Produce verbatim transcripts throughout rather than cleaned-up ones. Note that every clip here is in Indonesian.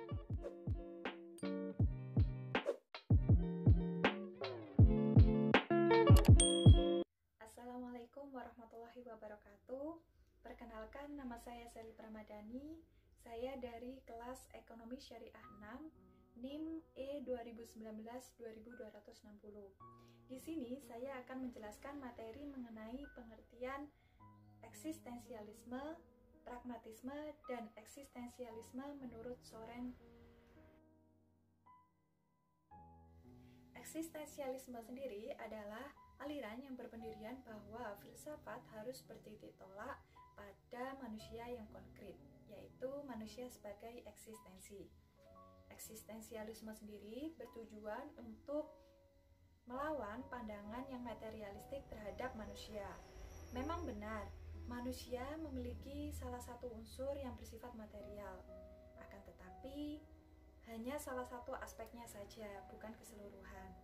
Assalamualaikum warahmatullahi wabarakatuh. Perkenalkan, nama saya Sally Pramadani. Saya dari kelas Ekonomi Syariah enam, N I M E dua ribu sembilan belas dua ribu dua ratus enam puluh. Di sini saya akan menjelaskan materi mengenai pengertian eksistensialisme, pragmatisme, dan eksistensialisme menurut Soren. Eksistensialisme sendiri adalah aliran yang berpendirian bahwa filsafat harus bertitik tolak pada manusia yang konkret, yaitu manusia sebagai eksistensi. Eksistensialisme sendiri bertujuan untuk melawan pandangan yang materialistik terhadap manusia. Memang benar, manusia memiliki salah satu unsur yang bersifat material, akan tetapi hanya salah satu aspeknya saja, bukan keseluruhan.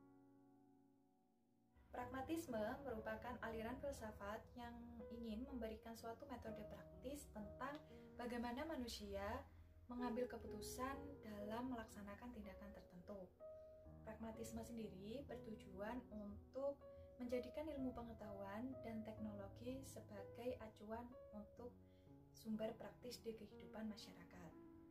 Pragmatisme merupakan aliran filsafat yang ingin memberikan suatu metode praktis tentang bagaimana manusia mengambil keputusan dalam melaksanakan tindakan tertentu. Pragmatisme sendiri bertujuan untuk menjadikan ilmu pengetahuan dan teknologi sebagai acuan untuk sumber praktis di kehidupan masyarakat.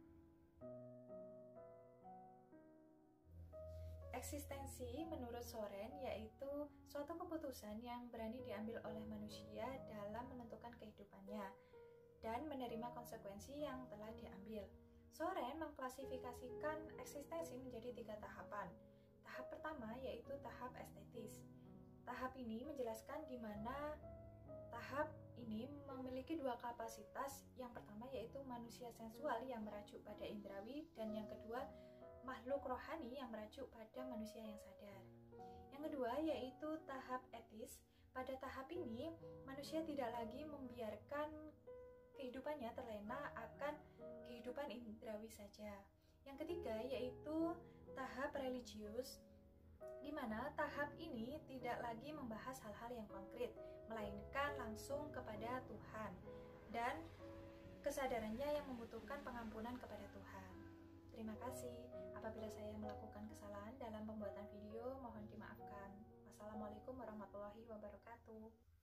Eksistensi menurut Soren yaitu suatu keputusan yang berani diambil oleh manusia dalam menentukan kehidupannya dan menerima konsekuensi yang telah diambil. Soren mengklasifikasikan eksistensi menjadi tiga tahapan. Tahap pertama yaitu tahap estetis. Tahap ini menjelaskan di mana tahap ini memiliki dua kapasitas. Yang pertama yaitu manusia sensual yang merajuk pada indrawi, dan yang kedua makhluk rohani yang merajuk pada manusia yang sadar. Yang kedua yaitu tahap etis. Pada tahap ini, manusia tidak lagi membiarkan kehidupannya terlena akan kehidupan indrawi saja. Yang ketiga yaitu tahap religius, di mana tahap ini tidak lagi membahas hal-hal yang konkret, melainkan langsung kepada Tuhan dan kesadarannya yang membutuhkan pengampunan kepada Tuhan. Terima kasih. Apabila saya melakukan kesalahan dalam pembuatan video, mohon dimaafkan. Wassalamualaikum warahmatullahi wabarakatuh.